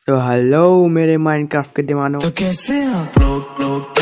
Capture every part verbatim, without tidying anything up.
तो हेलो मेरे माइनक्राफ्ट के दीवानों। तो कैसे आप लोग लोग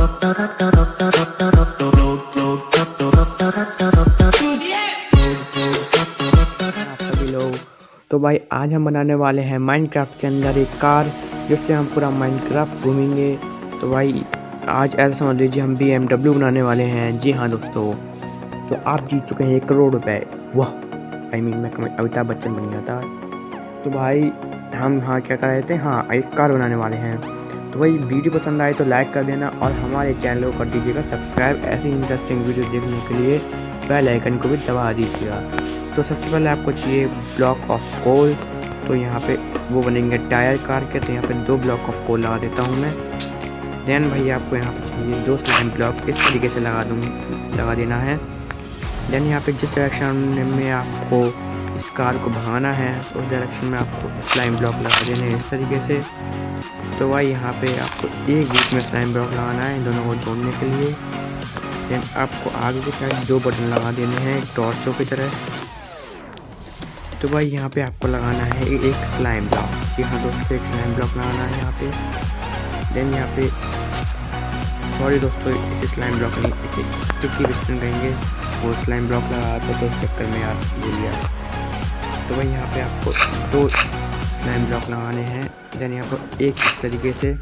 आप सभी लोग, तो भाई आज हम बनाने वाले हैं माइनक्राफ्ट के अंदर एक कार जिससे हम पूरा माइनक्राफ्ट घूमेंगे। तो भाई आज ऐसा समझ लीजिए हम बी एम डब्ल्यू बनाने वाले हैं। जी हाँ दोस्तों, तो आप जीत चुके हैं एक करोड़ रुपए। वाह, आई मीन मैं अमिताभ बच्चन बन गया था। तो भाई हम हाँ क्या कर रहे थे, हाँ एक कार बनाने वाले हैं। तो भाई वीडियो पसंद आए तो लाइक कर देना और हमारे चैनल को कर दीजिएगा सब्सक्राइब। ऐसी इंटरेस्टिंग वीडियो देखने के लिए बेल आइकन को भी दबा दीजिएगा। तो सबसे पहले आपको चाहिए ब्लॉक ऑफ कोल। तो यहाँ पे वो बनेंगे टायर कार के, तो यहाँ पे दो ब्लॉक ऑफ कोल लगा देता हूँ मैं। देन भाई आपको यहाँ पे चाहिए दो स्लाइम ब्लॉक, इस तरीके से लगा दूँ लगा देना है। देन यहाँ पे जिस डायरेक्शन में आपको इस कार को भगाना है उस डायरेक्शन में आपको स्लाइम ब्लॉक लगा देने हैं इस तरीके से। तो भाई यहाँ पे आपको एक बीच में स्लाइम ब्लॉक लगाना है दोनों को जोड़ने के लिए। देन आपको आगे की साइड दो बटन लगा देने हैं एक टॉर्चों की तरह। तो भाई यहाँ पे आपको लगाना है एक स्लाइम ब्लॉक। जी हाँ दोस्तों, एक स्लाइम ब्लॉक लगाना है यहाँ पे। देन यहाँ पे सॉरी दोस्तों, इसे स्लाइम ब्लॉक नहीं, इसे स्टिकी पिस्टन कहेंगे। वो स्लाइम ब्लॉक लगा था तो इस चक्कर में यार भूल गया। तो भाई यहाँ पे आपको दो स्लाइम ब्लॉक लगाने हैं। देन यहाँ पर एक इस तरीके से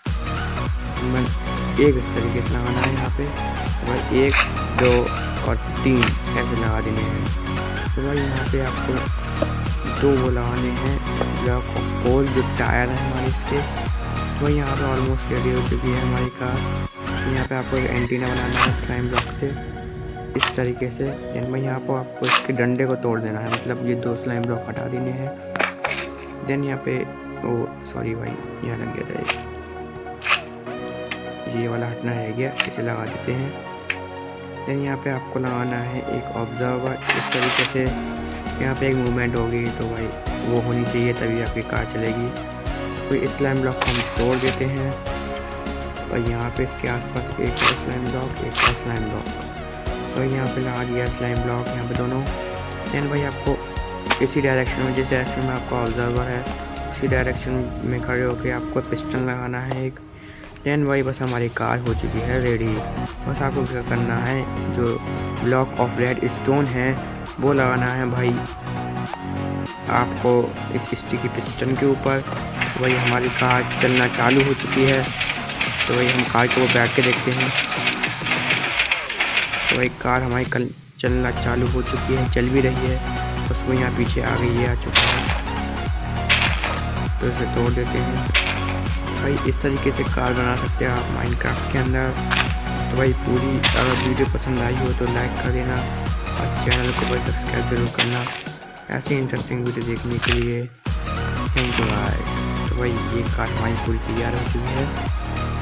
एक इस तरीके से लगाना है यहाँ पे। तो भाई एक दो और तीन ऐसे लगा देने हैं। तो भाई यहाँ पे आपको दो वो लगाने हैं ब्लॉक ऑफ कोल जो टायर है हमारे इसके। तो भाई यहाँ पे ऑलमोस्ट रेडी हो चुकी है हमारी कार। यहाँ पे आपको एक एंटीना बनाना है स्लाइम ब्लॉक से इस तरीके से। देन भाई यहाँ पर आपको इसके डंडे को तोड़ देना है, मतलब ये दो स्लाइम ब्लॉक हटा देने हैं। देन यहाँ पे ओ सॉरी भाई यहाँ लग गया था एक, ये वाला हटना रह गया, इसे लगा देते हैं। देन यहाँ पे आपको लगाना है एक ऑब्जर्वर इस तरीके से। यहाँ पे एक मूवमेंट होगी तो भाई वो होनी चाहिए तभी आपकी कार चलेगी। तो इस स्लाइम ब्लॉक को हम तोड़ देते हैं और यहाँ पे इसके आसपास एक और स्लाइम ब्लॉक एक और स्लाइम ब्लॉक। तो यहाँ पे लगा दिया स्लाइम ब्लॉक यहाँ पे दोनों। देन भाई आपको इसी डायरेक्शन में, जिस डायरेक्शन में आपका ऑब्जर्वर है उसी डायरेक्शन में खड़े होकर आपको पिस्टन लगाना है एक। देन भाई बस हमारी कार हो चुकी है रेडी। बस आपको क्या करना है, जो ब्लॉक ऑफ रेड स्टोन है वो लगाना है भाई आपको इस स्टिकी पिस्टन के ऊपर। तो भाई हमारी कार चलना चालू हो चुकी है। तो भाई हम कार को बैठ के देखते हैं। तो भाई कार हमारी कल चलना चालू हो चुकी है, चल भी रही है। उसको यहाँ पीछे आ गई है, आ चुका है। तो इसे तोड़ देते हैं। भाई इस तरीके से कार बना सकते हैं आप माइनक्राफ्ट के अंदर। तो भाई पूरी अगर वीडियो पसंद आई हो तो लाइक कर देना और चैनल को भाई सब्सक्राइब जरूर करना ऐसी इंटरेस्टिंग वीडियो देखने के लिए। थैंक यू भाई। तो भाई ये कार हमारी पूरी तैयार हो चुकी है।